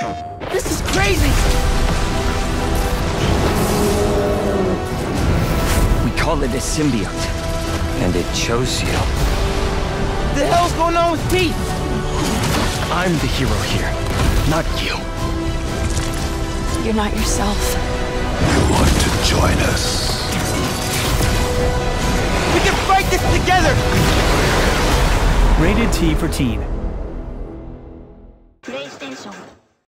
This is crazy! We call it a symbiote, and it chose you. The hell's going on with Pete? I'm the hero here, not you. You're not yourself. You want to join us? We can fight this together! Rated T for Teen.